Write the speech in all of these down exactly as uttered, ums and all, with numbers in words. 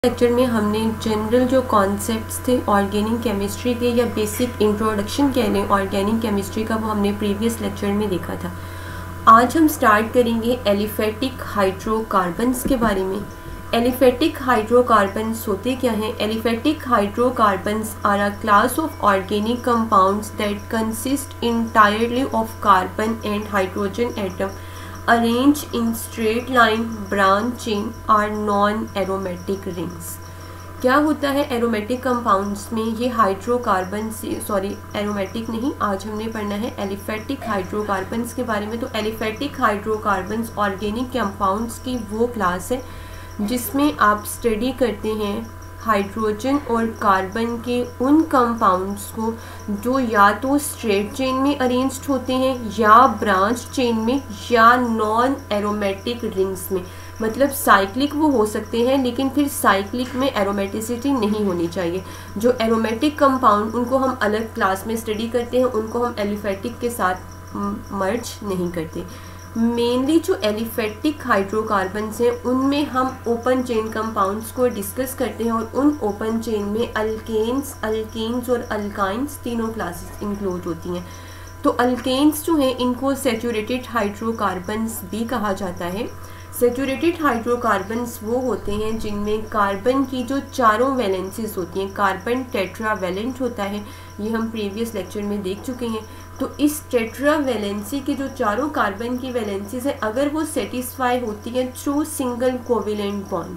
Lecture में हमने general जो कॉन्सेप्ट्स थे ऑर्गेनिक केमिस्ट्री के या बेसिक इंट्रोडक्शन कह लें ऑर्गेनिक केमिस्ट्री का, वो हमने प्रीवियस लेक्चर में देखा था। आज हम स्टार्ट करेंगे एलिफेटिक हाइड्रोकार्बन्स के बारे में। एलिफेटिक हाइड्रोकार्बन्स होते क्या हैं? Aliphatic hydrocarbons are a class of organic compounds that consist entirely of carbon and hydrogen atom arranged in straight line branch chain are non aromatic rings। क्या होता है एरोमेटिक कंपाउंड्स में? ये हाइड्रोकार्बन से sorry aromatic नहीं, आज हमने पढ़ना है एलिफेटिक हाइड्रोकार्बन्स के बारे में। तो एलिफेटिक हाइड्रोकार्बन्स ऑर्गेनिक कंपाउंड्स की वो क्लास है जिसमें आप स्टडी करते हैं हाइड्रोजन और कार्बन के उन कंपाउंड्स को जो या तो स्ट्रेट चेन में अरेंज्ड होते हैं या ब्रांच चेन में या नॉन एरोमेटिक रिंग्स में। मतलब साइक्लिक वो हो सकते हैं लेकिन फिर साइक्लिक में एरोमेटिसिटी नहीं होनी चाहिए। जो एरोमेटिक कंपाउंड उनको हम अलग क्लास में स्टडी करते हैं, उनको हम एलिफेटिक के साथ मर्ज नहीं करते। मेनली जो एलिफेटिक हाइड्रोकार्बन्स हैं उनमें हम ओपन चेन कंपाउंड्स को डिस्कस करते हैं और उन ओपन चेन में अल्केन्स अल्कीन्स और अल्काइंस तीनों क्लासेस इंक्लूड होती हैं। तो अल्केन्स जो हैं इनको सैचुरेटेड हाइड्रोकार्बन्स भी कहा जाता है। सैचुरेटेड हाइड्रोकार्बन्स वो होते हैं जिनमें कार्बन की जो चारों वैलेंसीज होती हैं, कार्बन टेट्रावैलेंट होता है, ये हम प्रीवियस लेक्चर में देख चुके हैं। तो इस टेट्रावैलेंसी की जो चारों कार्बन की वैलेंसीज है अगर वो सेटिस्फाई होती है through single covalent bond,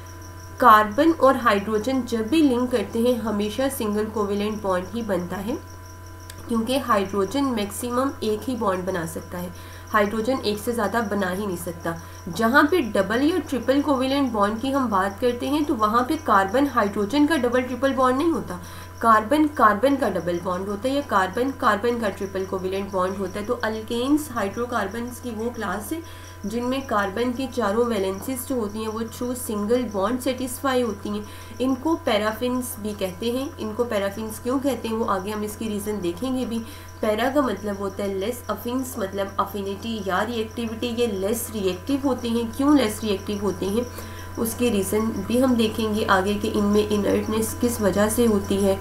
carbon और हाइड्रोजन जब भी लिंक करते हैं हमेशा सिंगल कोवेलेंट बॉन्ड ही बनता है, क्योंकि हाइड्रोजन मैक्सिमम एक ही बॉन्ड बना सकता है, हाइड्रोजन एक से ज़्यादा बना ही नहीं सकता। जहाँ पे डबल या ट्रिपल कोवेलेंट बॉन्ड की हम बात करते हैं तो वहाँ पे कार्बन हाइड्रोजन का डबल ट्रिपल बॉन्ड नहीं होता, कार्बन कार्बन का डबल बॉन्ड होता है या कार्बन कार्बन का ट्रिपल कोवेलेंट बॉन्ड होता है। तो अल्केन्स हाइड्रोकार्बन्स की वो क्लास है जिनमें कार्बन की चारों वैलेंसीज जो होती हैं वो थ्रू सिंगल बॉन्ड सेटिस्फाई होती हैं। इनको पैराफिन्स भी कहते हैं। इनको पैराफिन्स क्यों कहते हैं वो आगे हम इसकी रीज़न देखेंगे भी। पैरा का मतलब होता है लेस, अफिन्स मतलब अफिनिटी या रिएक्टिविटी, ये लेस रिएक्टिव होते हैं। क्यों लेस रिएक्टिव होते हैं उसके रीज़न भी हम देखेंगे आगे कि इनमें इनर्टनेस किस वजह से होती है।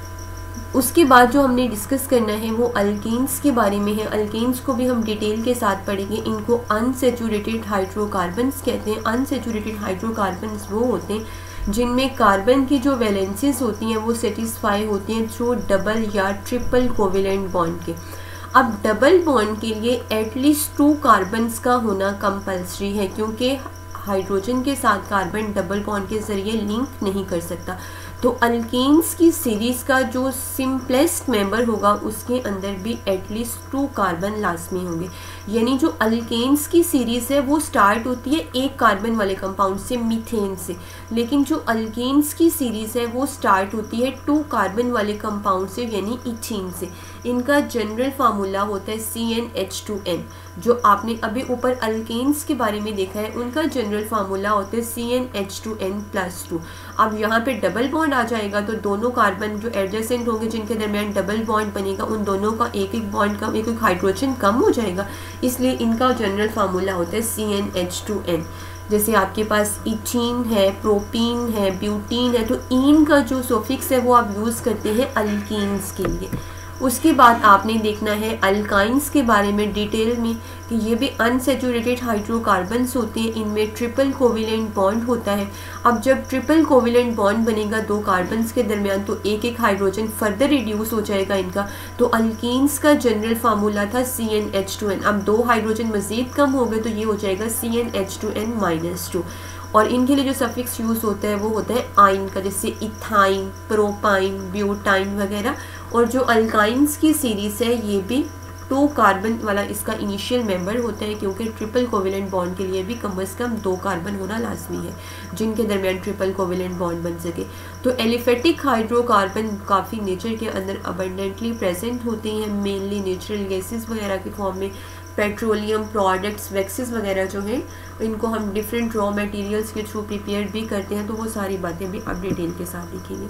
उसके बाद जो हमने डिस्कस करना है वो अल्कीन्स के बारे में है। अल्कीन्स को भी हम डिटेल के साथ पढ़ेंगे। इनको अनसैचुरेटेड हाइड्रोकार्बन्स कहते हैं। अनसैचुरेटेड हाइड्रोकार्बन्स वो होते हैं जिनमें कार्बन की जो वैलेंसीज होती हैं वो सेटिस्फाई होती हैं थ्रू डबल या ट्रिपल कोवेलेंट बॉन्ड के। अब डबल बॉन्ड के लिए एटलीस्ट टू कार्बन्स का होना कंपल्सरी है, क्योंकि हाइड्रोजन के साथ कार्बन डबल बॉन्ड के ज़रिए लिंक नहीं कर सकता। तो अल्कीन्स की सीरीज़ का जो सिंपलेस्ट मेंबर होगा उसके अंदर भी एटलीस्ट टू कार्बन लाजमी होंगे। यानी जो अल्केन्स की सीरीज़ है वो स्टार्ट होती है एक कार्बन वाले कंपाउंड से, मीथेन से, लेकिन जो अल्कीन्स की सीरीज़ है वो स्टार्ट होती है टू कार्बन वाले कंपाउंड से यानी इथीन से। इनका जनरल फार्मूला होता है C n H two n. जो आपने अभी ऊपर अल्केन्स के बारे में देखा है उनका जनरल फार्मूला होता है C n H two n plus two. अब यहाँ पे डबल बॉन्ड आ जाएगा तो दोनों कार्बन जो एडजेसेंट होंगे जिनके दरमियान डबल बॉन्ड बनेगा उन दोनों का एक एक बॉन्ड कम, एक एक हाइड्रोजन कम हो जाएगा, इसलिए इनका जनरल फार्मूला होता है C n H two n. जैसे आपके पास इथीन है, प्रोपीन है, ब्यूटीन है, तो ईन का जो सोफिक्स है वो आप यूज़ करते हैं अल्कीन्स के लिए। उसके बाद आपने देखना है अल्काइंस के बारे में डिटेल में कि ये भी अनसैचुरेटेड हाइड्रोकार्बन्स होते हैं। इनमें ट्रिपल कोवेलेंट बॉन्ड होता है। अब जब ट्रिपल कोवेलेंट बॉन्ड बनेगा दो कार्बन्स के दरमियान तो एक एक हाइड्रोजन फर्दर रिड्यूस हो जाएगा इनका। तो अल्कीन्स का जनरल फार्मूला था C n H two n. अब दो हाइड्रोजन मज़ीद कम हो गए तो ये हो जाएगा C n H two n minus two. और इनके लिए जो सफिक्स यूज़ होता है वो होता है आइन का, जैसे इथाइन, प्रोपाइन, ब्यूटाइन वगैरह। और जो अल्काइंस की सीरीज़ है ये भी टू कार्बन वाला इसका इनिशियल मेंबर होता है, क्योंकि ट्रिपल कोवेलेंट बॉन्ड के लिए भी कम अज़ कम दो कार्बन होना लाजमी है जिनके दरमियान ट्रिपल कोवेलेंट बॉन्ड बन सके। तो एलिफेटिक हाइड्रोकार्बन काफ़ी नेचर के अंदर अबंडेंटली प्रेजेंट होते हैं, मेनली नेचुरल गैसेस वगैरह के फॉर्म में। पेट्रोलियम प्रोडक्ट्स, वैक्सेस वगैरह जो हैं इनको हम डिफरेंट रॉ मटेरियल्स के थ्रू प्रिपेयर भी करते हैं, तो वो सारी बातें भी आप डिटेल के साथ देखेंगे।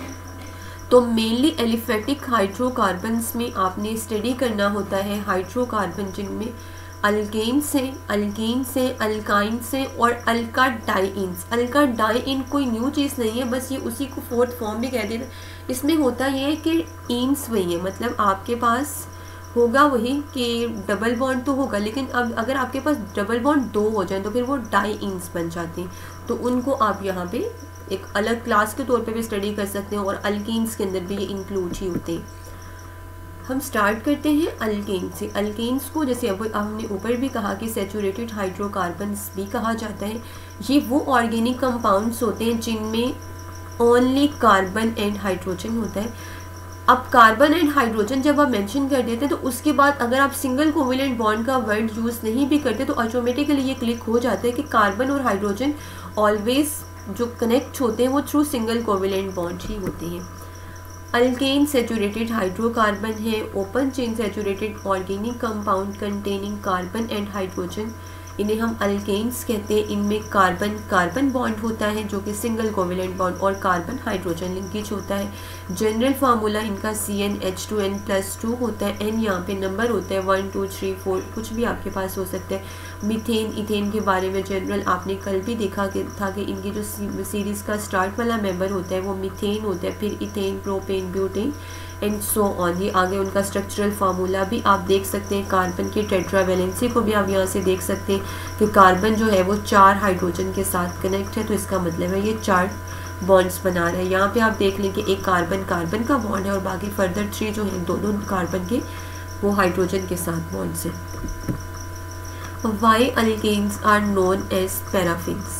तो मेनली एलिफेटिक हाइड्रोकार्बन्स में आपने स्टडी करना होता है हाइड्रोकार्बन जिनमें अल्केन्स हैं, अल्कीन्स हैं, अल्काइंस हैं और अल्काडाइंस। अल्काडाइन कोई न्यू चीज़ नहीं है, बस ये उसी को फोर्थ फॉर्म भी कह देते हैं। इसमें होता ये है कि इंस वही है, मतलब आपके पास होगा वही कि डबल बॉन्ड तो होगा, लेकिन अब अगर आपके पास डबल बॉन्ड दो हो जाए तो फिर वो डाई इंस बन जाते हैं, तो उनको आप यहाँ पे एक अलग क्लास के तौर पे भी स्टडी कर सकते हैं और अल्कीन्स के अंदर भी ये इंक्लूड ही होते हैं। हम स्टार्ट करते हैं अल्केन से। अल्केन्स को जैसे अब हमने ऊपर भी कहा कि सैचुरेटेड हाइड्रोकार्बन्स भी कहा जाता है। ये वो ऑर्गेनिक कंपाउंड्स होते हैं जिनमें ओनली कार्बन एंड हाइड्रोजन होता है। अब कार्बन एंड हाइड्रोजन जब आप मेंशन कर देते हैं तो उसके बाद अगर आप सिंगल कोवेलेंट बॉन्ड का वर्ड यूज़ नहीं भी करते तो ऑटोमेटिकली ये क्लिक हो जाता है कि कार्बन और हाइड्रोजन ऑलवेज जो कनेक्ट होते हैं वो थ्रू सिंगल कोवेलेंट बॉन्ड ही होते हैं। अल्केन सैचुरेटेड हाइड्रोकार्बन है, open chain saturated organic compound containing carbon and hydrogen, इन्हें हम अल्केन्स कहते हैं। इनमें कार्बन कार्बन बॉन्ड होता है जो कि सिंगल कोवेलेंट बॉन्ड और कार्बन हाइड्रोजन लिंकेज होता है। जनरल फार्मूला इनका C n H two n plus two होता है। एन यहाँ पे नंबर होता है, वन टू थ्री फोर कुछ भी आपके पास हो सकता है। मीथेन इथेन के बारे में जनरल आपने कल भी देखा कि था कि इनकी जो सीरीज़ का स्टार्ट वाला मेंबर होता है वो मीथेन होता है, फिर ethane, propane, butane and so on. ये आगे उनका स्ट्रक्चरल फार्मूला भी आप देख सकते हैं। कार्बन की टेट्रावैलेंसी को भी आप यहाँ से देख सकते हैं कि कार्बन जो है वो चार हाइड्रोजन के साथ कनेक्ट है, तो इसका मतलब है ये चार बॉन्ड्स बना रहा है। यहाँ पे आप देख लें कि एक कार्बन कार्बन का बॉन्ड है और बाकी फर्दर थ्री जो हैं दोनों कार्बन के वो हाइड्रोजन के साथ बॉन्ड्स हैं। Why alkanes are known as paraffins.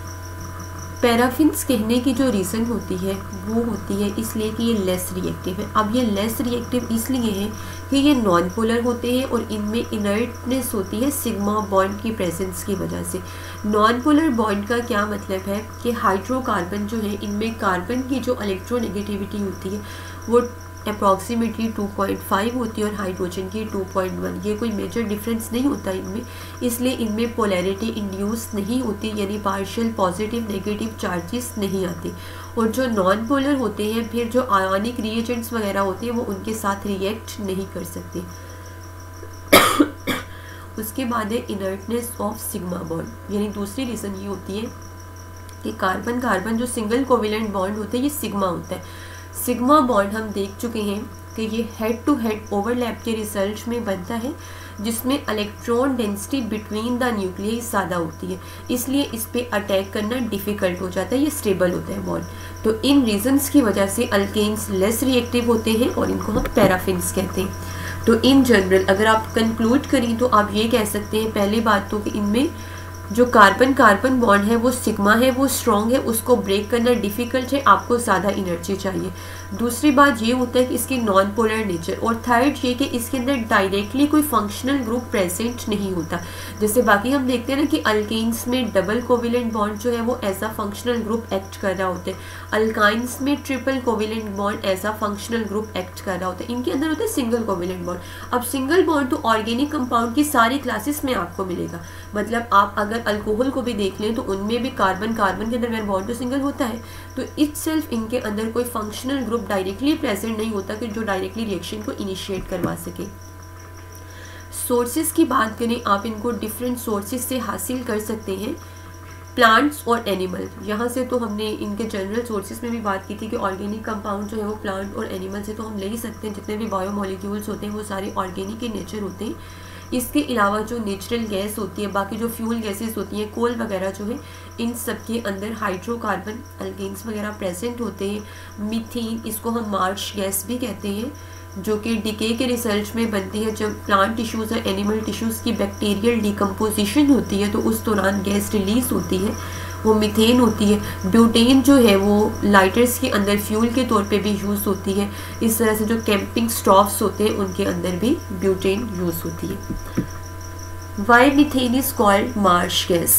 Paraffins कहने की जो रीज़न होती है वो होती है इसलिए कि ये लेस रिएक्टिव है। अब ये लेस रिएक्टिव इसलिए है कि ये नॉन पोलर होते हैं और इनमें इनर्टनेस होती है सिग्मा बॉन्ड की प्रेजेंस की वजह से। नॉन पोलर बॉन्ड का क्या मतलब है कि हाइड्रोकार्बन जो है इनमें कार्बन की जो इलेक्ट्रोनेगेटिविटी होती है वो अप्रॉक्सीमेटली टू पॉइंट फाइव होती है और हाइड्रोजन की टू पॉइंट वन। ये कोई मेजर डिफरेंस नहीं होता इनमें, इसलिए इनमें पोलैरिटी इंड्यूस नहीं होती, यानी पार्शियल पॉजिटिव नेगेटिव चार्जेस नहीं आते। और जो नॉन पोलर होते हैं फिर जो आयोनिक रिएजेंट्स वगैरह होते हैं वो उनके साथ रिएक्ट नहीं कर सकते। उसके बाद है इनर्टनेस ऑफ सिग्मा बॉन्ड, यानी दूसरी रीज़न ये होती है कि कार्बन कार्बन जो सिंगल कोवेलेंट बॉन्ड होते हैं ये सिग्मा होता है। सिग्मा बॉन्ड हम देख चुके हैं कि ये हेड टू हेड ओवरलैप के रिजल्ट में बनता है जिसमें electron density between the nucleus ज़्यादा होती है, इसलिए इस पे अटैक करना डिफ़िकल्ट हो जाता है, ये स्टेबल होता है बॉन्ड। तो इन रीजंस की वजह से अल्केन्स लेस रिएक्टिव होते हैं और इनको हम पैराफिन्स कहते हैं। तो इन जनरल अगर आप कंक्लूड करें तो आप ये कह सकते हैं पहली बात तो कि इनमें जो कार्बन कार्बन बॉन्ड है वो सिग्मा है, वो स्ट्रॉन्ग है, उसको ब्रेक करना डिफ़िकल्ट है, आपको ज़्यादा एनर्जी चाहिए। दूसरी बात ये होता है कि इसकी नॉन पोलर नेचर, और थर्ड ये कि इसके अंदर डायरेक्टली कोई फंक्शनल ग्रुप प्रेजेंट नहीं होता। जैसे बाकी हम देखते हैं ना कि अल्केन्स में डबल कोवेलेंट बॉन्ड जो है वो as a functional group act कर रहा होता है, अल्काइंस में triple covalent bond as a functional group act कर रहा होता है, इनके अंदर होता है सिंगल कोवेलेंट बॉन्ड। अब सिंगल बॉन्ड तो ऑर्गेनिक कंपाउंड की सारी क्लासेस में आपको मिलेगा, मतलब आप अगर अल्कोहल को भी देख लें तो उनमें भी कार्बन कार्बन के दरमियान बॉन्ड तो सिंगल होता है, तो इटसेल्फ इनके अंदर कोई फंक्शनल ग्रुप डायरेक्टली प्रेजेंट नहीं होता कि जो डायरेक्टली रिएक्शन को इनिशिएट करवा सके। सोर्सेज की बात करें, आप इनको डिफरेंट सोर्सेज से हासिल कर सकते हैं, प्लांट्स और एनिमल। यहाँ से तो हमने इनके जनरल सोर्सेज में भी बात की थी कि ऑर्गेनिक कंपाउंड जो है वो प्लांट और एनिमल से तो हम ले ही सकते हैं, जितने भी बायोमोलिक्यूल्स होते हैं वो सारे ऑर्गेनिक इन नेचर होते हैं। इसके अलावा जो नेचुरल गैस होती है, बाकी जो फ्यूल गैसेस होती हैं, कोल वगैरह जो है, इन सब के अंदर हाइड्रोकार्बन अल्केन्स वगैरह प्रेजेंट होते हैं। मीथेन, इसको हम मार्श गैस भी कहते हैं, जो कि डिके के रिसर्च में बनती है। जब प्लांट टिश्यूज़ और एनिमल टिश्यूज़ की बैक्टीरियल डिकम्पोजिशन होती है तो उस दौरान गैस रिलीज होती है, वो मीथेन होती है। ब्यूटेन जो है वो लाइटर्स के अंदर फ्यूल के तौर पे भी यूज़ होती है। इस तरह से जो कैंपिंग स्टोव्स होते हैं उनके अंदर भी ब्यूटेन यूज़ होती है। Why methane is called marsh gas.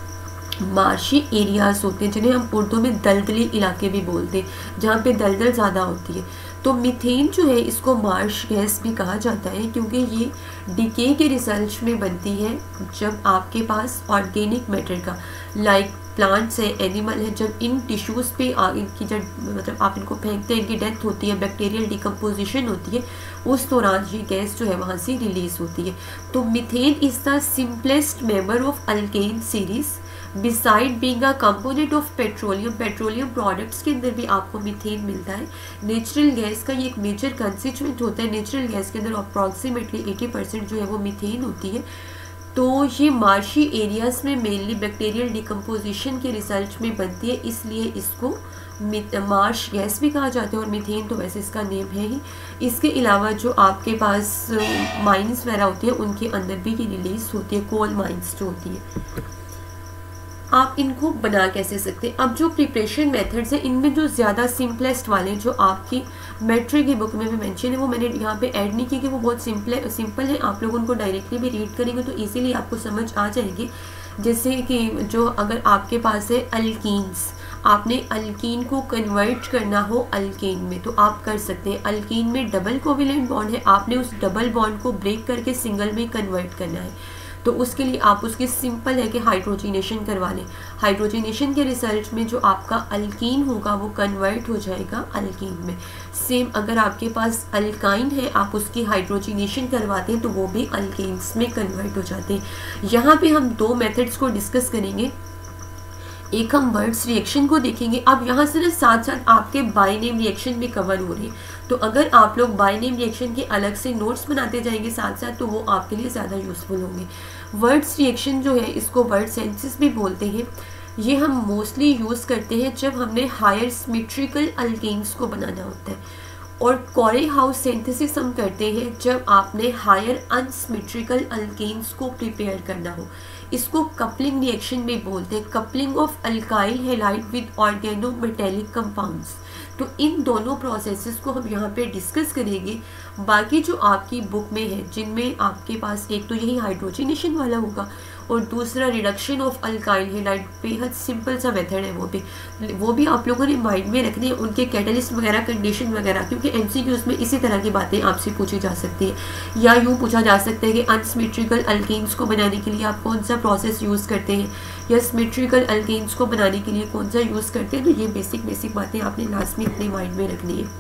Marshy areas होते हैं जिन्हें हम उर्दू में दलदली इलाके भी बोलते हैं, जहाँ पे दलदल ज़्यादा होती है, तो मीथेन जो है इसको मार्श गैस भी कहा जाता है क्योंकि ये डिके के रिसर्च में बनती है जब आपके पास ऑर्गेनिक मैटर का, लाइक प्लांट्स है, एनिमल है, जब इन टिश्यूज़ पे इनकी जब मतलब आप इनको फेंकते हैं, इनकी डेथ होती है, बैक्टीरियल डिकम्पोजिशन होती है, उस दौरान ये गैस जो है वहाँ से रिलीज होती है। तो methane is the simplest member of alkane series beside being a component of petroleum. Petroleum products के अंदर भी आपको मीथेन मिलता है। नेचुरल गैस का ये एक मेजर कंस्टिट्यूएंट होता है। नेचुरल गैस के अंदर अप्रॉक्सीमेटली एटी परसेंट जो है वो मीथेन होती है। तो ये मार्शी एरियाज़ में मेनली बैक्टीरियल डिकम्पोजिशन के रिजल्ट में बनती है, इसलिए इसको मार्श गैस भी कहा जाता है। और मीथेन तो वैसे इसका नेम है ही। इसके अलावा जो आपके पास माइंस वगैरह होती है उनके अंदर भी ये रिलीज होती है, कोल माइंस जो होती है। आप इनको बना कैसे सकते हैं? अब जो प्रिपरेशन मेथड्स हैं इनमें जो ज़्यादा सिंपलेस्ट वाले जो आपकी मेट्रिक की बुक में भी मेंशन है वो मैंने यहाँ पे ऐड नहीं की कि वो बहुत सिंपल है सिंपल है आप लोग उनको डायरेक्टली भी रीड करेंगे तो इजीली आपको समझ आ जाएंगे। जैसे कि जो अगर आपके पास है अल्कीन्स, आपने अल्कीन को कन्वर्ट करना हो अल्केन में तो आप कर सकते हैं। अल्कीन में डबल कोवेलेंट बॉन्ड है, आपने उस डबल बॉन्ड को ब्रेक करके सिंगल में कन्वर्ट करना है, तो उसके लिए आप उसकी सिंपल है कि हाइड्रोजिनेशन करवा लें। हाइड्रोजिनेशन के रिजल्ट में जो आपका अल्कीन होगा वो कन्वर्ट हो जाएगा अल्कीन में। सेम अगर आपके पास अल्काइन है आप उसकी हाइड्रोजिनेशन करवाते हैं तो वो भी अल्केन्स में कन्वर्ट हो जाते हैं। यहाँ पे हम दो मेथड्स को डिस्कस करेंगे। एक हम वर्ड्स रिएक्शन को देखेंगे। अब यहाँ से ना साथ साथ आपके बाय नेम रिएक्शन भी कवर हो रहे हैं, तो अगर आप लोग बाय नेम रिएक्शन के अलग से नोट्स बनाते जाएंगे साथ साथ तो वो आपके लिए ज़्यादा यूज़फुल होंगे। वर्ड्स रिएक्शन जो है इसको वर्ड सेंसिस भी बोलते हैं। ये हम मोस्टली यूज़ करते हैं जब हमने हायर सिमेट्रिकल अल्केन्स को बनाना होता है, और कोरे हाउस सिंथेसिस हम करते हैं जब आपने हायर अनसिमेट्रिकल अल्केन्स को प्रिपेयर करना हो। इसको कपलिंग रिएक्शन में बोलते हैं, coupling of alkyl halide with organometallic compounds. तो इन दोनों प्रोसेसेस को हम यहाँ पे डिस्कस करेंगे। बाकी जो आपकी बुक में है जिनमें आपके पास एक तो यही हाइड्रोजिनेशन वाला होगा और दूसरा रिडक्शन ऑफ अल्काइल हैलाइड, बेहद सिंपल सा मेथड है वो भी वो भी आप लोगों ने माइंड में रखने हैं, उनके कैटलिस्ट वगैरह कंडीशन वगैरह, क्योंकि एमसीक्यूज़ में इसी तरह की बातें आपसे पूछी जा सकती है। या यूँ पूछा जा सकता है कि अनसिमेट्रिकल अल्केन्स को बनाने के लिए आप कौन सा प्रोसेस यूज़ करते हैं या सिमेट्रिकल अल्केन्स को बनाने के लिए कौन सा यूज़ करते हैं। तो ये बेसिक बेसिक बातें आपने लास्ट में अपने माइंड में रखनी है।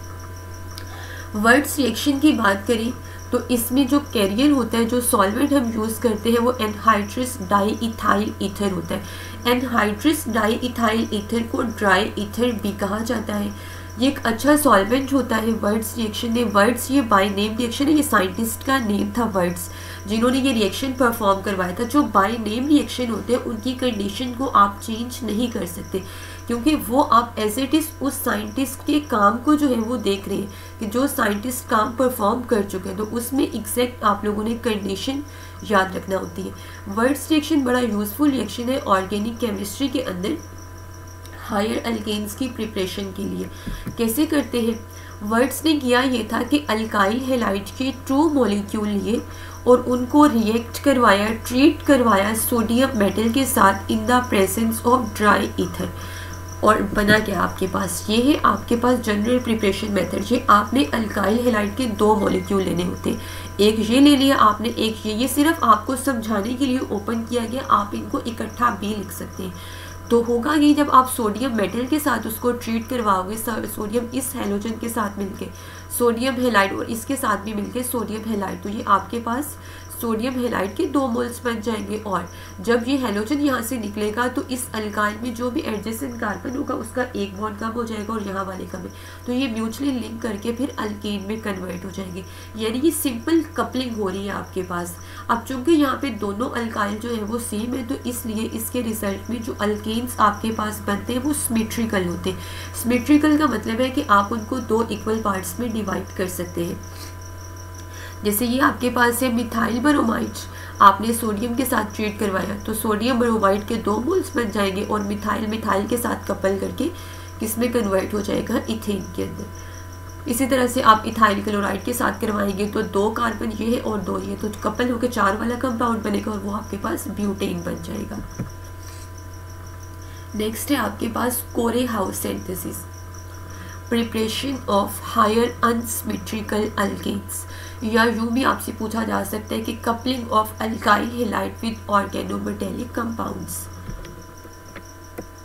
वर्ड्स रिएक्शन की बात करें तो इसमें जो कैरियर होता है, जो सॉल्वेंट हम यूज़ करते हैं वो एनहाइड्रस डाई इथाइल ईथर होता है। एनहाइड्रस डाई इथाइल ईथर को ड्राई ईथर भी कहा जाता है। ये एक अच्छा सॉल्वेंट होता है वर्ड्स रिएक्शन में। वर्ड्स ये बाय नेम रिएक्शन है, ये साइंटिस्ट का नेम था वर्ड्स जिन्होंने ये रिएक्शन परफॉर्म करवाया था। जो बाय नेम रिएक्शन होते हैं उनकी कंडीशन को आप चेंज नहीं कर सकते, क्योंकि वो आप एज इट इज़ उस साइंटिस्ट के काम को जो है वो देख रहे हैं कि जो साइंटिस्ट काम परफॉर्म कर चुके हैं, तो उसमें एग्जैक्ट आप लोगों ने कंडीशन याद रखना होती है। वर्ड्स रिएक्शन बड़ा यूज़फुल रिएक्शन है ऑर्गेनिक केमिस्ट्री के अंदर हायर अल्केन्स की प्रिपरेशन के लिए। कैसे करते हैं? वर्ड्स ने किया ये था कि अल्काइल हैलाइड के टू मॉलिक्यूल लिए और उनको रिएक्ट करवाया, ट्रीट करवाया सोडियम मेटल के साथ in the presence of dry ether. और बना क्या आपके पास? ये है आपके पास जनरल प्रिपरेशन मेथड। ये आपने अल्काइल हैलाइड के दो मॉलिक्यूल लेने होते हैं, एक ये ले लिया आपने, एक ये ये सिर्फ आपको समझाने के लिए ओपन किया गया, आप इनको इकट्ठा भी लिख सकते हैं। तो होगा ये जब आप सोडियम मेटल के साथ उसको ट्रीट करवाओगे, सोडियम इस हैलोजन के साथ मिलके सोडियम हैलाइड और इसके साथ भी मिलके सोडियम हैलाइड, तो ये आपके पास सोडियम हैलाइड के दो मोल्स बन जाएंगे। और जब ये हैलोजन यहाँ से निकलेगा तो इस अल्काइल में जो भी एडजेसेंट कार्बन होगा उसका एक बॉन्ड कम हो जाएगा और यहाँ वाले का भी, तो ये म्यूचुअली लिंक करके फिर अल्केन में कन्वर्ट हो जाएंगे। यानी कि सिंपल कपलिंग हो रही है आपके पास। अब चूंकि यहाँ पे दोनों अल्काइल जो है वो सेम है, तो इसलिए इसके रिजल्ट में जो अल्केन्स आपके पास बनते हैं वो सिमेट्रिकल होते हैं। सिमेट्रिकल का मतलब है कि आप उनको दो इक्वल पार्ट्स में डिवाइड कर सकते हैं। जैसे ये आपके पास है मिथाइल ब्रोमाइड, आपने सोडियम के साथ ट्रीट करवाया तो सोडियम ब्रोमाइड के दो मोल्स बन जाएंगे और मिथाइल मिथाइल के साथ कपल करके किसमें कन्वर्ट हो जाएगा? इथेन के अंदर। इसी तरह से आप इथाइल क्लोराइड के साथ करवाएंगे तो दो कार्बन ये है और दो ये, तो कपल होकर चार वाला कंपाउंड बनेगा और वो आपके पास ब्यूटेन बन जाएगा। नेक्स्ट है आपके पास Corey House synthesis, preparation of higher unsymmetrical alkanes, या यूँ भी आपसे पूछा जा सकता है कि coupling of alkyl halide with organometallic compounds.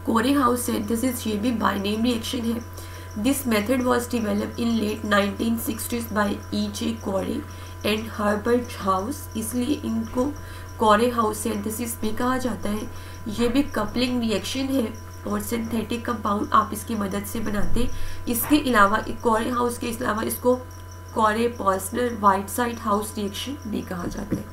Corey House synthesis ये भी बाइनेम रिएक्शन है। This method was developed in late nineteen sixties by E J Corey and Herbert house, इसलिए इनको कोरे हाउस सिंथेसिस भी कहा जाता है। ये भी कपलिंग रिएक्शन है और सिंथेटिक कंपाउंड आप इसकी मदद से बनाते हैं। इसके अलावा कोरे हाउस के अलावा इसको कोरे पॉसनर व्हाइटसाइड हाउस रिएक्शन भी कहा जाता है।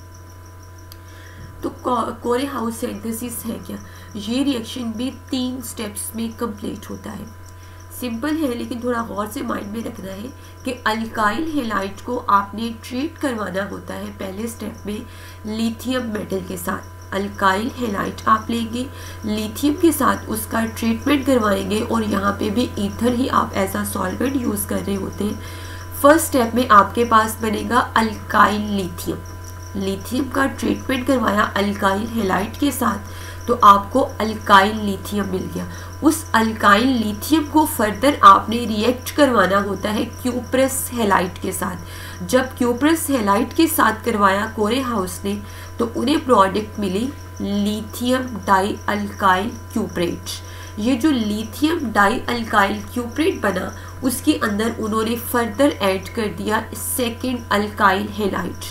तो कोरे हाउस सिंथेसिस है क्या? ये रिएक्शन भी तीन स्टेप्स में कंप्लीट होता है। सिंपल है लेकिन थोड़ा गौर से माइंड में रखना है कि अल्काइल हैलाइड को आपने ट्रीट करवाना होता है पहले स्टेप में लिथियम मेटल के साथ। अल्काइल हैलाइड आप लेंगे, लिथियम के साथ उसका ट्रीटमेंट करवाएंगे और यहाँ पे भी ईथर ही आप ऐसा सॉल्वेंट यूज़ कर रहे होते हैं। फर्स्ट स्टेप में आपके पास बनेगा अल्काइल लिथियम। लिथियम का ट्रीटमेंट करवाया अल्काइल हैलाइड के साथ तो आपको अल्काइल लिथियम मिल गया। उस अल्काइल लिथियम को फर्दर आपने रिएक्ट करवाना होता है क्यूप्रस हैलाइड के साथ। जब क्यूप्रस हैलाइड के साथ करवाया कोरे हाउस ने तो उन्हें प्रोडक्ट मिली लिथियम डाई अल्काइल क्यूप्रेट। ये जो लिथियम डाई अल्काइल क्यूप्रेट बना उसके अंदर उन्होंने फर्दर ऐड कर दिया सेकेंड अल्काइल हैलाइड।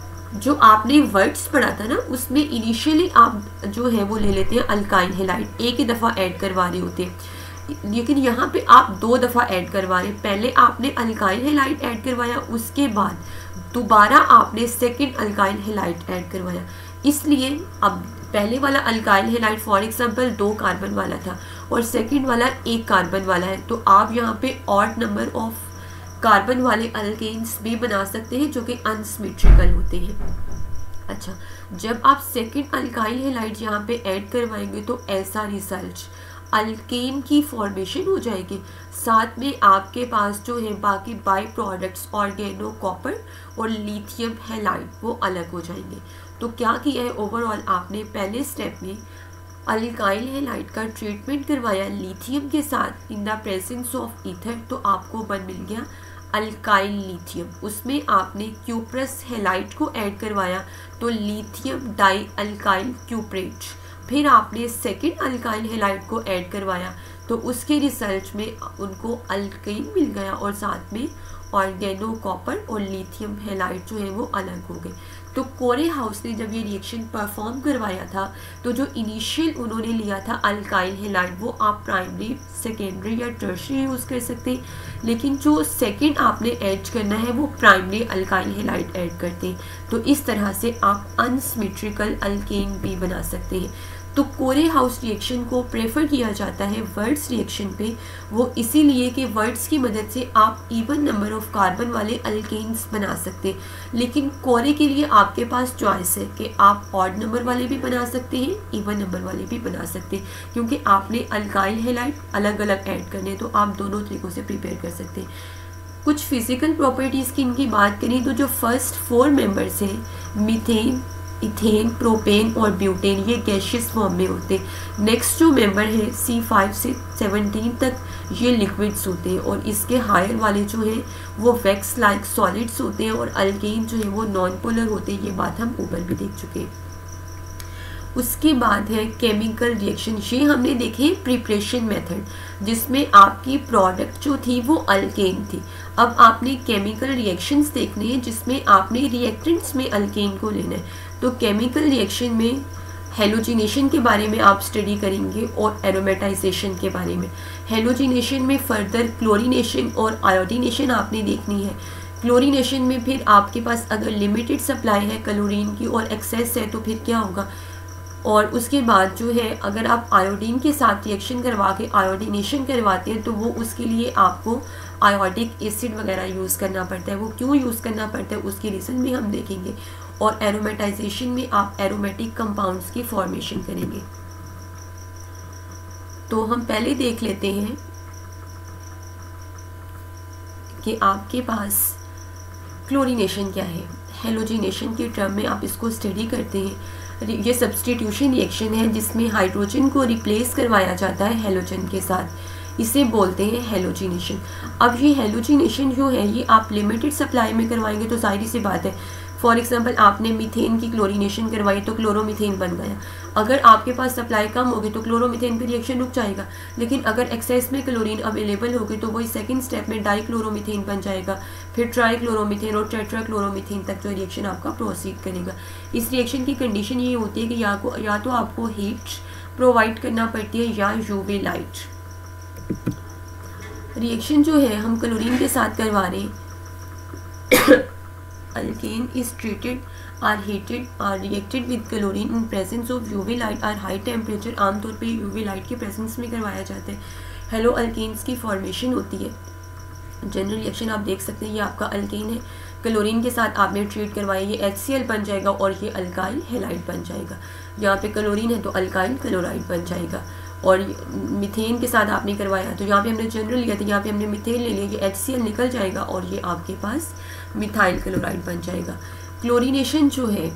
जो आपने वर्ड्स पढ़ा था ना उसमें इनिशियली आप जो है वो ले लेते हैं अल्काइल हैलाइड, एक ही दफ़ा ऐड करवा रहे होते हैं, लेकिन यहाँ पे आप दो दफ़ा ऐड करवा रहे हैं। पहले आपने अल्काइल हैलाइड ऐड करवाया, उसके बाद दोबारा आपने सेकंड अल्काइल हैलाइड ऐड करवाया। इसलिए अब पहले वाला अल्काइल हैलाइड फॉर एग्जांपल दो कार्बन वाला था और सेकंड वाला एक कार्बन वाला है, तो आप यहाँ पे ऑड नंबर ऑफ कार्बन वाले अल्केन्स भी बना सकते हैं जो कि अनसिमेट्रिकल होते हैं। अच्छा, जब आप सेकंड अल्काइल हैलाइड यहाँ पे ऐड करवाएंगे तो ऐसा रिजल्ट अल्केन की फॉर्मेशन हो जाएगी। साथ में आपके पास जो है बाकी बाई प्रोडक्ट्स ऑर्गेनो कॉपर और लिथियम हैलाइड वो अलग हो जाएंगे। तो क्या किया है ओवरऑल आपने पहले स्टेप में अल्काइल हैलाइड का ट्रीटमेंट करवाया लिथियम के साथ in the presence of ether, तो आपको बन मिल गया अल्काइल लिथियम। उसमें आपने क्यूप्रस हैलाइड को ऐड करवाया तो लिथियम डाई अल्काइल क्यूप्रेट। फिर आपने सेकंड अल्काइल हैलाइड को ऐड करवाया तो उसके रिजल्ट में उनको अल्केन मिल गया और साथ में ऑर्गेनो कॉपर और लिथियम हैलाइड जो है वो अलग हो गए। तो कोरे हाउस ने जब ये रिएक्शन परफॉर्म करवाया था तो जो इनिशियल उन्होंने लिया था अल्काइल हैलाइड वो आप प्राइमरी, सेकेंडरी या टर्शियरी यूज़ कर सकते हैं, लेकिन जो सेकंड आपने ऐड करना है वो प्राइमरी अल्काइल हैलाइड ऐड करते हैं। तो इस तरह से आप अनसिमेट्रिकल अल्केन भी बना सकते हैं। तो कोरे हाउस रिएक्शन को प्रेफर किया जाता है वर्ड्स रिएक्शन पे, वो इसीलिए कि वर्ड्स की मदद से आप इवन नंबर ऑफ कार्बन वाले अल्केन्स बना सकते हैं। लेकिन कोरे के लिए आपके पास चॉइस है कि आप ऑड नंबर वाले भी बना सकते हैं, इवन नंबर वाले भी बना सकते हैं, क्योंकि आपने अल्काइल हैलाइड अलग अलग ऐड करने तो आप दोनों तरीक़ों से प्रिपेयर कर सकते हैं। कुछ फिजिकल प्रॉपर्टीज़ की इनकी बात करें तो जो फर्स्ट फोर मेंबर्स हैं मीथेन, इथेन, प्रोपेन और ब्यूटेन, ये गैशियस फॉर्म में होते हैं। नेक्स्ट जो मेंबर है सी फाइव से सेवनटीन तक ये लिक्विड्स होते हैं और इसके हायर वाले जो हैं वो वैक्स लाइक सॉलिड्स होते हैं और अल्केन जो है वो नॉन पोलर होते हैं। ये बात हम ऊपर भी देख चुके हैं। उसके बाद है केमिकल रिएक्शन। ये हमने देखे प्रिपरेशन मेथड जिसमें आपकी प्रोडक्ट जो थी वो अल्केन थी। अब आपने केमिकल रिएक्शंस देखने हैं जिसमें आपने रिएक्टेंट्स में अल्केन को लेना है। तो केमिकल रिएक्शन में हेलोजिनेशन के बारे में आप स्टडी करेंगे और एरोमेटाइजेशन के बारे में। हेलोजिनेशन में फर्दर क्लोरीनेशन और आयोडीनेशन आपने देखनी है। क्लोरीनेशन में फिर आपके पास अगर लिमिटेड सप्लाई है क्लोरीन की और एक्सेस है तो फिर क्या होगा, और उसके बाद जो है अगर आप आयोडीन के साथ रिएक्शन करवा के आयोडीनेशन करवाते हैं तो वो उसके लिए आपको आयोडिक एसिड वगैरह यूज़ करना पड़ता है। वो क्यों यूज़ करना पड़ता है उसकी रीज़न भी हम देखेंगे। और एरोमेटाइजेशन में आप एरोमेटिक कंपाउंड्स की फॉर्मेशन करेंगे। तो हम पहले देख लेते हैं कि आपके पास क्लोरीनेशन क्या है। हेलोजिनेशन के टर्म में आप इसको स्टडी करते हैं। ये सब्स्टिट्यूशन रिएक्शन है जिसमें हाइड्रोजन को रिप्लेस करवाया जाता है हेलोजन के साथ, इसे बोलते हैं हेलोजिनेशन। अब ये हेलोजिनेशन जो है ये आप लिमिटेड सप्लाई में करवाएंगे तो जाहिर सी बात है फॉर एग्जांपल आपने मीथेन की क्लोरीनेशन करवाई तो क्लोरोमीथेन बन गया। अगर आपके पास सप्लाई कम होगी तो क्लोरोमीथेन पे रिएक्शन रुक जाएगा, लेकिन अगर एक्सेस में क्लोरीन अवेलेबल होगी तो वही सेकंड स्टेप में डाइक्लोरोमीथेन बन जाएगा, फिर ट्राइक्लोरोमीथेन और टेट्राक्लोरोमीथेन तक जो रिएक्शन आपका प्रोसीड करेगा। इस रिएक्शन की कंडीशन ये होती है कि या को या तो आपको हीट प्रोवाइड करना पड़ती है या यूवी लाइट। रिएक्शन जो है हम क्लोरीन के साथ करवा रहे हैं, alkane is treated or heated or reacted with chlorine in presence of UV light or high temperature. आमतौर पे यूवी लाइट के प्रेजेंस में करवाया जाता है। हेलो अल्केन्स की फॉर्मेशन होती है। जनरल रिएक्शन आप देख सकते हैं, ये आपका अल्केन है, क्लोरीन के साथ आपने ट्रीट करवाया, ये एच सी एल बन जाएगा और ये अल्काइल हैलाइड बन जाएगा। यहाँ पे क्लोरीन है तो अल्काइल क्लोराइड बन जाएगा। और मीथेन के साथ आपने करवाया तो यहाँ पे हमने जनरल लिया था, यहाँ पे हमने मीथेन ले लिया, ये एच सी एल निकल जाएगा और ये आपके पास मिथाइल क्लोराइड बन जाएगा। क्लोरीनेशन जो है,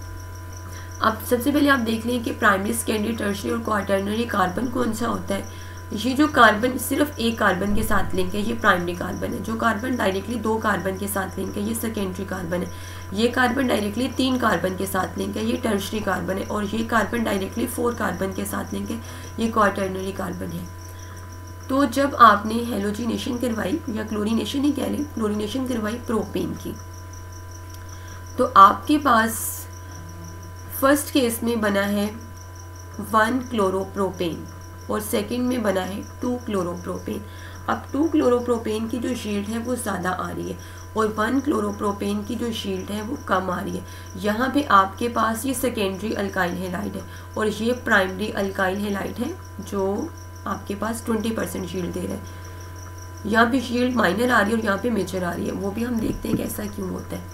अब सबसे पहले आप देख लें कि प्राइमरी, सेकेंडरी, टर्शियरी और क्वाटर्नरी कार्बन कौन सा होता है। ये जो कार्बन सिर्फ एक कार्बन के साथ लिंक है ये प्राइमरी कार्बन है। जो कार्बन डायरेक्टली दो कार्बन के साथ लिंक है ये सेकेंडरी कार्बन है। ये कार्बन डायरेक्टली तीन कार्बन के साथ लिंक है ये टर्शियरी कार्बन है। और ये कार्बन डायरेक्टली फोर कार्बन के साथ लिंक है ये क्वाटर्नरी कार्बन है। तो जब आपने हेलोजिनेशन करवाई या क्लोरीनेशन ही कह लें, क्लोरीनेशन करवाई प्रोपेन की, तो आपके पास फर्स्ट केस में बना है वन क्लोरोप्रोपेन और सेकंड में बना है टू क्लोरोप्रोपेन। अब टू क्लोरोप्रोपेन की जो शील्ड है वो ज़्यादा आ रही है और वन क्लोरोप्रोपेन की जो शील्ड है वो कम आ रही है। यहाँ पे आपके पास ये सेकेंडरी अल्काइल हैलाइड है और ये प्राइमरी अल्काइल हैलाइड है जो आपके पास ट्वेंटी परसेंट शील्ड दे रहा है। यहाँ पे शील्ड माइनर आ रही है और यहाँ पे मेजर आ रही है, वो भी हम देखते हैं कैसा क्यों होता है।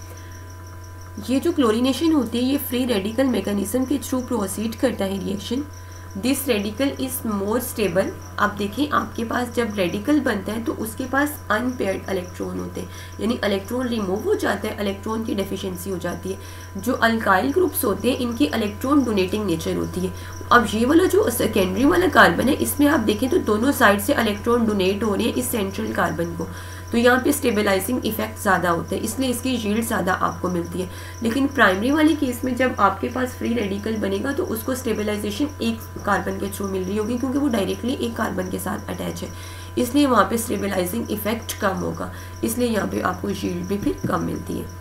ये जो क्लोरीनेशन होती है ये फ्री रेडिकल मैकेनिज्म के थ्रू प्रोसीड करता है reaction. This radical is more stable. आप देखें आपके पास जब रेडिकल बनता है तो उसके पास अनपेयर्ड इलेक्ट्रॉन होते हैं, यानी इलेक्ट्रॉन रिमूव हो जाता है, इलेक्ट्रॉन की डेफिशिएंसी हो जाती है। जो अल्काइल ग्रुप्स होते हैं इनकी इलेक्ट्रॉन डोनेटिंग नेचर होती है। अब ये वाला जो सेकेंडरी वाला कार्बन है इसमें आप देखें तो दोनों साइड से इलेक्ट्रॉन डोनेट हो रहे हैं इस सेंट्रल कार्बन को, तो यहाँ पे स्टेबलाइजिंग इफेक्ट ज़्यादा होता है, इसलिए इसकी यील्ड ज़्यादा आपको मिलती है। लेकिन प्राइमरी वाले केस में जब आपके पास फ्री रेडिकल बनेगा तो उसको स्टेबलाइजेशन एक कार्बन के थ्रू मिल रही होगी क्योंकि वो डायरेक्टली एक कार्बन के साथ अटैच है, इसलिए वहाँ पे स्टेबलाइजिंग इफेक्ट कम होगा, इसलिए यहाँ पे आपको यील्ड भी फिर कम मिलती है।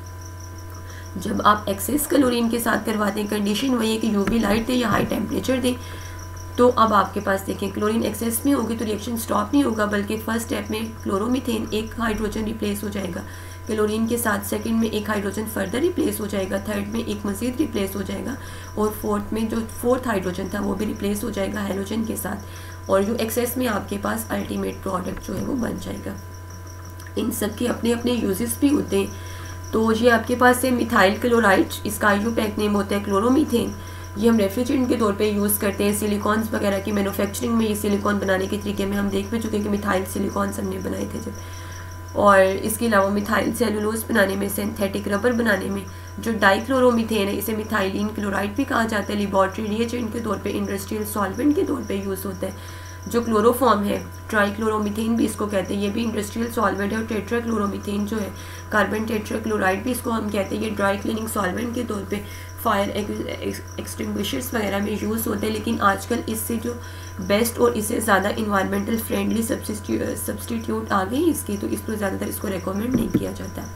जब आप एक्सेस क्लोरीन के साथ करवाते हैं कंडीशन वही है कि यूवी लाइट दे या हाई टेम्परेचर दे। तो अब आपके पास देखें क्लोरीन एक्सेस में होगी तो रिएक्शन स्टॉप नहीं होगा, बल्कि फर्स्ट स्टेप में क्लोरोमीथेन एक हाइड्रोजन रिप्लेस हो जाएगा क्लोरीन के साथ, सेकंड में एक हाइड्रोजन फर्दर रिप्लेस हो जाएगा, थर्ड में एक मजीद रिप्लेस हो जाएगा और फोर्थ में जो फोर्थ हाइड्रोजन था वो भी रिप्लेस हो जाएगा हेलोजन के साथ, और जो एक्सेस में आपके पास अल्टीमेट प्रोडक्ट जो है वो बन जाएगा। इन सब के अपने अपने यूजेस भी होते हैं। तो ये आपके पास है मिथाइल क्लोराइड, इसका आईयूपैक नेम होता है क्लोरोमीथेन। ये हम रेफ्रिजरेंट के तौर पे यूज़ करते हैं, सिलिकॉन्स वगैरह की मैन्युफैक्चरिंग में ये सिलिकॉन बनाने के तरीके में हम देख भी चुके हैं कि मिथाइल सिलिकॉन्स हमने बनाए थे जब। और इसके अलावा मिथाइल सेलुलोज बनाने में, सिंथेटिक रबर बनाने में जो डाइक्लोरोमीथेन है इसे मिथाइलिन क्लोराइड भी कहा जाता है, लेबॉर्ट्री रिएजेंट के तौर पे, इंडस्ट्रियल सॉल्वेंट के तौर पे यूज़ होता है। जो क्लोरोफॉर्म है ट्राइक्लोरोमीथेन भी इसको कहते हैं, ये भी इंडस्ट्रियल सॉल्वेंट है। और टेट्राक्लोरोमीथेन जो है कार्बन टेट्राक्लोराइड भी इसको हम कहते हैं, ये ड्राई क्लीनिंग सॉल्वेंट के तौर पे फायर एक्सटिंग्विशर्स वगैरह में यूज़ होते हैं। लेकिन आजकल इससे जो बेस्ट और इससे ज़्यादा इन्वायरमेंटल फ्रेंडली सब्सटीट्यूट आ गए इसकी, तो इसको ज़्यादातर इसको रिकमेंड नहीं किया जाता।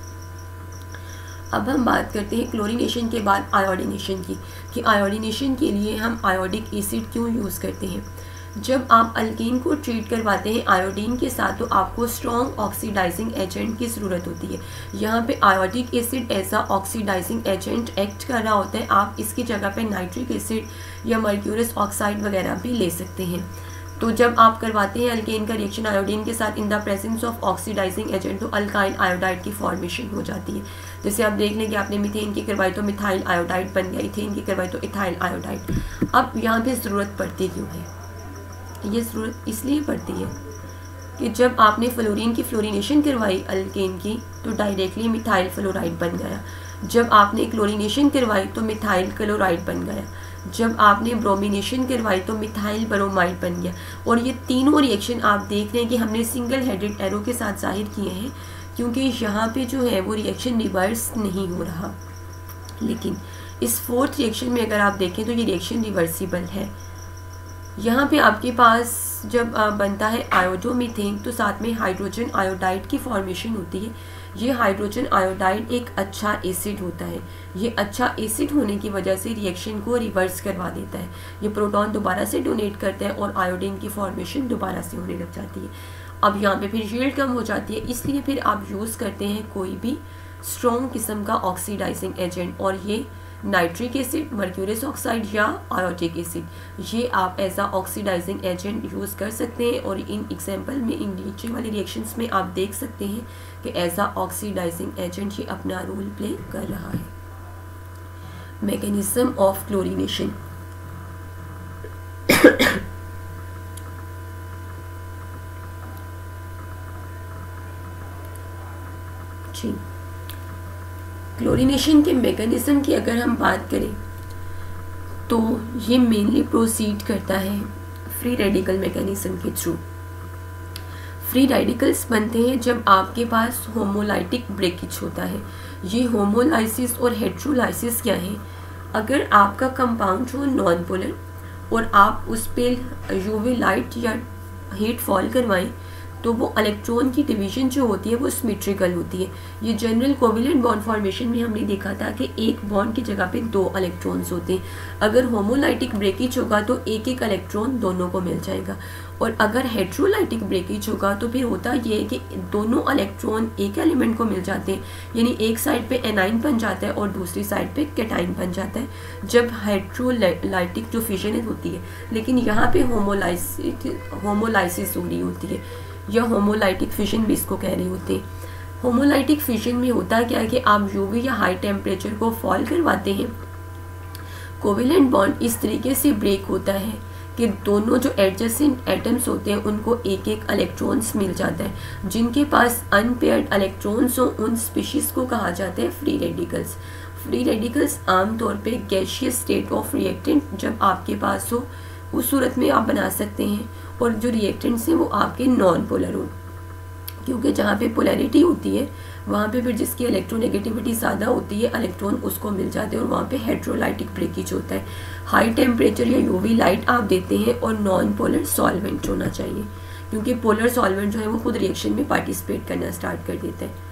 अब हम बात करते हैं क्लोरीनेशन के बाद आयोडीनेशन की, कि आयोडीनेशन के लिए हम आयोडिक एसिड क्यों यूज़ करते हैं। जब आप अल्कीन को ट्रीट करवाते हैं आयोडीन के साथ तो आपको स्ट्रॉन्ग ऑक्सीडाइजिंग एजेंट की ज़रूरत होती है। यहाँ पे आयोडिक एसिड ऐसा ऑक्सीडाइजिंग एजेंट एक्ट कर रहा होता है, आप इसकी जगह पे नाइट्रिक एसिड या मर्क्यूरस ऑक्साइड वगैरह भी ले सकते हैं। तो जब आप करवाते हैं अल्केन का रिएक्शन आयोडीन के साथ in the presence of oxidising agent तो अल्काइल आयोडाइड की फॉर्मेशन हो जाती है। जैसे आप देख लें कि आपने मीथेन की करवाई तो मिथाइल आयोडाइड बन गया, इथेन की करवाई तो इथाइल आयोडाइड। अब यहाँ पे ज़रूरत पड़ती क्यों है, ये ज़रूरत इसलिए पड़ती है कि जब आपने फ्लोरीन की फ्लोरीनेशन करवाई अल्केन की तो डायरेक्टली मिथाइल फ्लोराइड बन गया। जब आपने क्लोरीनेशन करवाई तो मिथाइल क्लोराइड बन गया। जब आपने ब्रोमिनेशन करवाई तो मिथाइल ब्रोमाइड बन गया। और ये तीनों रिएक्शन आप देख रहे हैं कि हमने सिंगल हेडेड एरो के साथ जाहिर किए हैं, क्योंकि यहाँ पे जो है वो रिएक्शन रिवर्स नहीं हो रहा। लेकिन इस फोर्थ रिएक्शन में अगर आप देखें तो ये रिएक्शन रिवर्सिबल है। यहाँ पे आपके पास जब बनता है आयोडोमीथेन तो साथ में हाइड्रोजन आयोडाइड की फॉर्मेशन होती है। ये हाइड्रोजन आयोडाइड एक अच्छा एसिड होता है। ये अच्छा एसिड होने की वजह से रिएक्शन को रिवर्स करवा देता है। ये प्रोटॉन दोबारा से डोनेट करता है और आयोडीन की फॉर्मेशन दोबारा से होने लग जाती है। अब यहाँ पे फिर यील्ड कम हो जाती है, इसलिए फिर आप यूज़ करते हैं कोई भी स्ट्रॉन्ग किस्म का ऑक्सीडाइजिंग एजेंट, और ये नाइट्रिक एसिड, मर्क्यूरियस ऑक्साइड या आयोटिक एसिड, ये आप as a oxidising agent use कर सकते हैं। और इन एग्जांपल में, इन नीचे वाले रिएक्शंस में आप देख सकते हैं कि एज आ ऑक्सीडाइजिंग एजेंट ये अपना रोल प्ले कर रहा है। Mechanism of chlorination. जी, क्लोरीनेशन के मैकेनिज्म की अगर हम बात करें तो ये मेनली प्रोसीड करता है फ्री रेडिकल मैकेनिज्म के थ्रू। फ्री रेडिकल्स बनते हैं जब आपके पास होमोलाइटिक ब्रेकेज होता है। ये होमोलाइसिस और हेट्रोलाइसिस क्या है? अगर आपका कंपाउंड हो नॉन पोलर और आप उस पर यूवी लाइट या हीट फॉल करवाएं तो वो इलेक्ट्रॉन की डिवीजन जो होती है वो सिमेट्रिकल होती है। ये जनरल कोवेलेंट बॉन्ड फॉर्मेशन में हमने देखा था कि एक बॉन्ड की जगह पे दो इलेक्ट्रॉन्स होते हैं। अगर होमोलाइटिक ब्रेकेज होगा तो एक एक इलेक्ट्रॉन दोनों को मिल जाएगा, और अगर हेट्रोलाइटिक ब्रेकेज होगा तो फिर होता ये है कि दोनों इलेक्ट्रॉन एक एलिमेंट को मिल जाते हैं, यानी एक साइड पे एनाइन बन जाता है और दूसरी साइड पे कैटाइन बन जाता है जब हेट्रोलाइटिक जो फिजन होती है। लेकिन यहाँ पे होमोलाइसिस होमोलाइसिस हो रही होती है, या होमोलाइटिक फिजन भी इसको कह रहे होते हैं। होमोलाइटिक फिजन में होता क्या है कि आप यूवी या हाई टेम्परेचर को फॉल करवाते हैं, कोवेलेंट बॉन्ड इस तरीके से ब्रेक होता है कि दोनों जो एडजेसेंट एटम्स होते हैं उनको एक एक इलेक्ट्रॉन्स मिल जाता है। जिनके पास अनपेयर्ड इलेक्ट्रॉन्स हो उन स्पीशीज़ को कहा जाता है फ्री रेडिकल्स। फ्री रेडिकल्स आमतौर पे गैसियस स्टेट ऑफ रिएक्टेंट जब आपके पास हो उस सूरत में आप बना सकते हैं, और जो रिएक्टेंट्स हैं वो आपके नॉन पोलर हो, क्योंकि जहाँ पे पोलैरिटी होती है वहाँ पे फिर जिसकी इलेक्ट्रोनेगेटिविटी ज़्यादा होती है इलेक्ट्रॉन उसको मिल जाते हैं, और वहाँ पे हेट्रोलाइटिक ब्रेकेज होता है। हाई टेम्परेचर या यूवी लाइट आप देते हैं, और नॉन पोलर सॉल्वेंट होना चाहिए, क्योंकि पोलर सॉल्वेंट जो है वो खुद रिएक्शन में पार्टिसिपेट करना स्टार्ट कर देते हैं।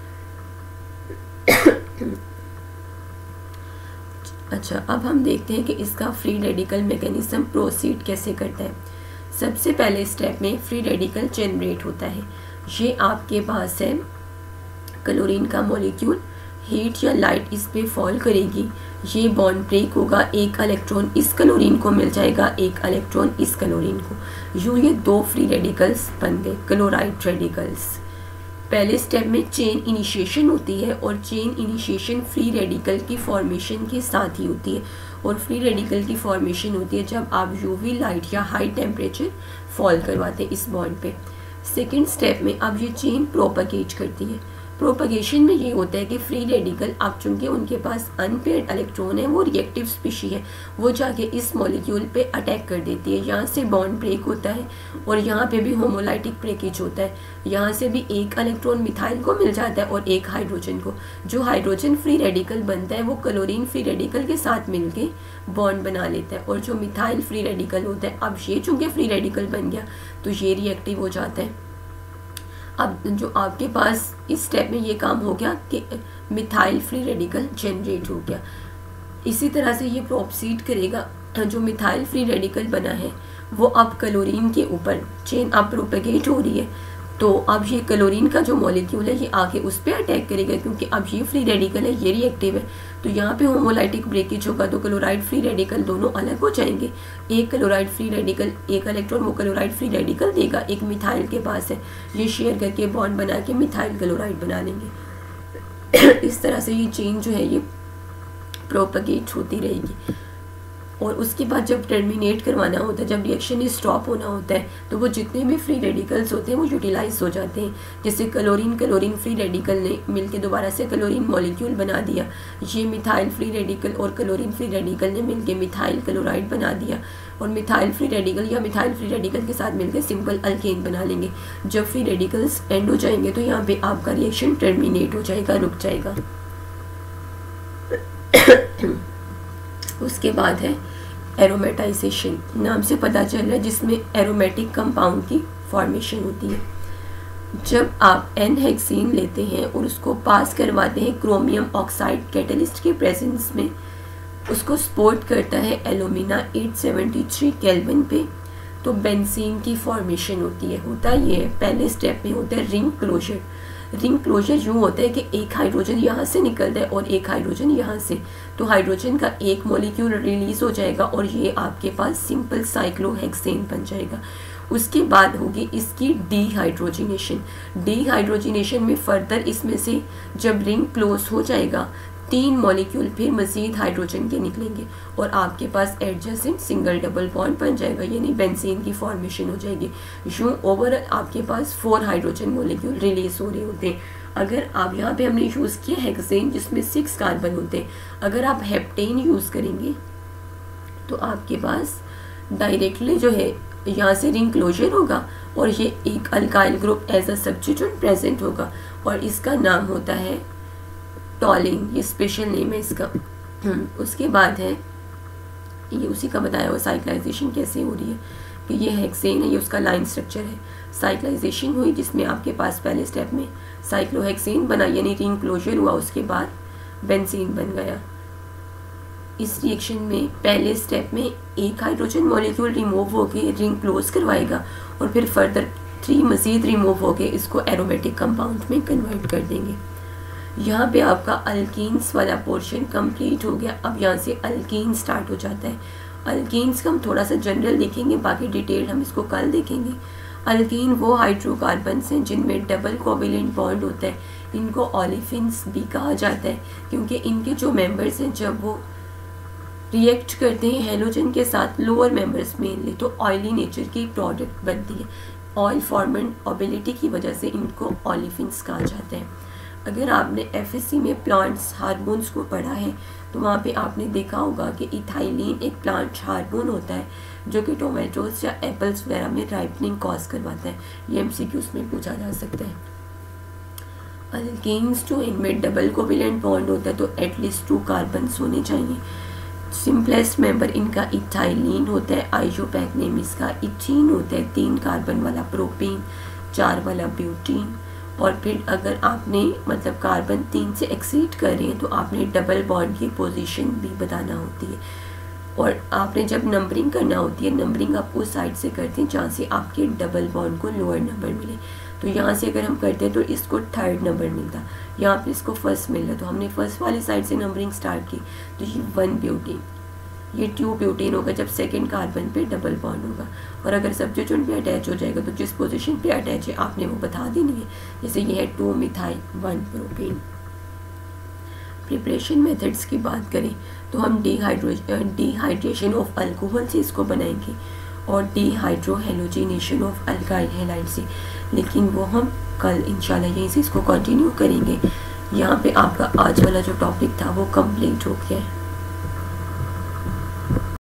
अच्छा, अब हम देखते हैं कि इसका फ्री रेडिकल मैकेनिज्म प्रोसीड कैसे करता है। सबसे पहले स्टेप में फ्री रेडिकल जनरेट होता है। ये आपके पास है क्लोरीन का मॉलिक्यूल, हीट या लाइट इस पे फॉल करेगी, ये बॉन्ड ब्रेक होगा, एक इलेक्ट्रॉन इस क्लोरीन को मिल जाएगा, एक इलेक्ट्रॉन इस क्लोरीन को। यूँ ये दो फ्री रेडिकल्स बन गए, क्लोराइड रेडिकल्स। पहले स्टेप में चेन इनिशिएशन होती है, और चेन इनिशिएशन फ्री रेडिकल की फॉर्मेशन के साथ ही होती है, और फ्री रेडिकल की फॉर्मेशन होती है जब आप यूवी लाइट या हाई टेम्परेचर फॉल करवाते हैं इस बॉन्ड पे। सेकेंड स्टेप में अब ये चेन प्रोपगेट करती है। प्रोपगेशन में ये होता है कि फ्री रेडिकल अब चूंकि उनके पास अनपेयर्ड इलेक्ट्रॉन है, वो रिएक्टिव स्पीशी है, वो जाके इस मॉलिक्यूल पे अटैक कर देती है। यहाँ से बॉन्ड ब्रेक होता है, और यहाँ पे भी होमोलाइटिक ब्रेकेज होता है। यहाँ से भी एक इलेक्ट्रॉन मिथाइल को मिल जाता है और एक हाइड्रोजन को। जो हाइड्रोजन फ्री रेडिकल बनता है वो क्लोरीन फ्री रेडिकल के साथ मिलके बॉन्ड बना लेता है, और जो मिथाइल फ्री रेडिकल होता है, अब ये चूंकि फ्री रेडिकल बन गया तो ये रिएक्टिव हो जाता है। अब जो आपके पास इस स्टेप में ये काम हो गया कि मिथाइल फ्री रेडिकल जनरेट हो गया। इसी तरह से ये प्रोसीड करेगा। जो मिथाइल फ्री रेडिकल बना है वो अब क्लोरीन के ऊपर चेन अब प्रोपेगेट हो रही है, तो अब ये क्लोरीन का जो मॉलिक्यूल है ये आके उस पर अटैक करेगा, क्योंकि अब ये फ्री रेडिकल है, ये रिएक्टिव है। तो यहाँ पे होमोलाइटिक ब्रेकेज होगा, तो क्लोराइड फ्री रेडिकल दोनों अलग हो जाएंगे। एक क्लोराइड फ्री रेडिकल, एक इलेक्ट्रॉन वो क्लोराइड फ्री रेडिकल देगा, एक मिथाइल के पास है, ये शेयर करके बॉन्ड बना के मिथाइल क्लोराइड बना लेंगे। इस तरह से ये चेन जो है ये प्रोपगेट होती रहेगी। और उसके बाद जब टर्मिनेट करवाना होता है, जब रिएक्शन स्टॉप होना होता है, तो वो जितने भी फ्री रेडिकल्स होते हैं वो यूटिलाइज हो जाते हैं। जैसे क्लोरीन क्लोरीन फ्री रेडिकल ने मिलके दोबारा से क्लोरीन मॉलिक्यूल बना दिया, ये मिथाइल फ्री रेडिकल और क्लोरीन फ्री रेडिकल ने मिलके मिथाइल क्लोराइड बना दिया, और मिथाइल फ्री रेडिकल या मिथाइल फ्री रेडिकल के साथ मिलकर सिंपल अल्केन बना लेंगे। जब फ्री रेडिकल्स एंड हो जाएंगे तो यहाँ पे आपका रिएक्शन टर्मिनेट हो जाएगा, रुक जाएगा। उसके बाद है एरोमेटाइजेशन, नाम से पता चल रहा है, जिसमें एरोमेटिक कंपाउंड की फॉर्मेशन होती है। जब आप एन हेक्सेन लेते हैं और उसको पास करवाते हैं क्रोमियम ऑक्साइड कैटलिस्ट के प्रेजेंस में, उसको सपोर्ट करता है एलुमिना आठ सौ तिहत्तर केल्विन पे, तो बेंजीन की फॉर्मेशन होती है। होता ये है, पहले स्टेप में होता है रिंग क्लोजर। रिंग क्लोजर यूँ होता है कि एक हाइड्रोजन यहाँ से निकलता है और एक हाइड्रोजन यहाँ से, तो हाइड्रोजन का एक मॉलिक्यूल रिलीज हो जाएगा और ये आपके पास सिंपल साइक्लोहेक्सेन बन जाएगा। उसके बाद होगी इसकी डीहाइड्रोजिनेशन। डीहाइड्रोजिनेशन में फर्दर इसमें से जब रिंग क्लोज हो जाएगा, तीन मॉलिक्यूल फिर मज़ीद हाइड्रोजन के निकलेंगे और आपके पास एडजेसेंट सिंगल डबल बॉन्ड बन जाएगा, यानी बेंजीन की फॉर्मेशन हो जाएगी। यूँ ओवरऑल आपके पास फोर हाइड्रोजन मॉलिक्यूल रिलीज हो रहे होते हैं। अगर आप यहाँ पे हमने यूज़ किया हेक्सेन जिसमें सिक्स कार्बन होते हैं, अगर आप हेप्टेन यूज़ करेंगे तो आपके पास डायरेक्टली जो है यहाँ से रिंग क्लोजर होगा और ये एक alkyl group as a substitute present होगा और इसका नाम होता है टॉलिन, ये स्पेशल नेम है इसका। उसके बाद है ये उसी का बताया हुआ साइक्लाइजेशन कैसे हो रही है कि ये हेक्सेन है, ये उसका लाइन स्ट्रक्चर है। साइक्लाइजेशन हुई जिसमें आपके पास पहले स्टेप में साइक्लोहेक्सेन बना, यानी रिंग क्लोजर हुआ, उसके बाद बेंजीन बन गया। इस रिएक्शन में पहले स्टेप में एक हाइड्रोजन मॉलिक्यूल रिमूव होके रिंग क्लोज करवाएगा और फिर फर्दर थ्री मज़ीद रिमूव होके इसको एरोमेटिक कंपाउंड में कन्वर्ट कर देंगे। यहाँ पे आपका अल्कीन्स वाला पोर्शन कंप्लीट हो गया। अब यहाँ से अल्कीन स्टार्ट हो जाता है। अल्कीन्स का हम थोड़ा सा जनरल देखेंगे, बाकी डिटेल हम इसको कल देखेंगे। अल्कीन वो हाइड्रोकार्बन्स हैं जिनमें डबल कोवेलेंट बॉन्ड होता है। इनको ओलेफिन्स भी कहा जाता है क्योंकि इनके जो मेंबर्स हैं जब वो रिएक्ट करते हैं हेलोजन के साथ लोअर मेंबर्स मेनली, तो ऑयली नेचर की प्रोडक्ट बनती है। ऑयल फॉर्मेंट एबिलिटी की वजह से इनको ओलेफिन्स कहा जाता है। अगर आपने एफएससी में प्लांट्स हार्मोन्स को पढ़ा है तो वहाँ पे आपने देखा होगा कि इथाइलिन एक प्लांट हार्मोन होता है जो कि टोमेटोज या एप्पल्स वगैरह में राइपनिंग कॉज करवाता है। ये एमसीक्यूज में पूछा जा सकता है। अल्केन्स जो इनमें डबल कोवेलेंट बॉन्ड होता है तो एटलीस्ट टू कार्बन्स होने चाहिए। सिंपलेस्ट मेंबर इनका इथाइलिन होता है, आइसोपैक नेम इसका। इथीन होता है तीन कार्बन वाला प्रोपेन, चार वाला ब्यूटीन। और फिर अगर आपने मतलब कार्बन तीन से एक्सीड कर रहे हैं तो आपने डबल बॉन्ड की पोजीशन भी बताना होती है। और आपने जब नंबरिंग करना होती है, नंबरिंग आप उस साइड से करते हैं जहाँ से आपके डबल बॉन्ड को लोअर नंबर मिले। तो यहाँ से अगर हम करते हैं तो इसको थर्ड नंबर मिलता, यहाँ पे इसको फर्स्ट मिल रहा। तो हमने फर्स्ट वाली साइड से नंबरिंग स्टार्ट की। तो ये वन ब्यूटीन, ये टू ब्यूटीन होगा जब सेकंड कार्बन पे डबल बॉन्ड होगा। और अगर सब्स्टिट्यूट पे अटैच हो जाएगा तो जिस पोजीशन पे अटैच है आपने वो बता देनी है। जैसे ये है two methyl one propane. Preparation methods की बात करें तो हम डिहाइड्रो डिहाइड्रेशन ऑफ अल्कोहल से इसको बनाएंगे और डिहाइड्रोहेलोजिनेशन ऑफ अल्काइल हैलाइड से, लेकिन वो हम कल इंशाल्लाह यहीं से इसको कंटिन्यू करेंगे। यहाँ पे आपका आज वाला जो टॉपिक था वो कंप्लीट हो गया है।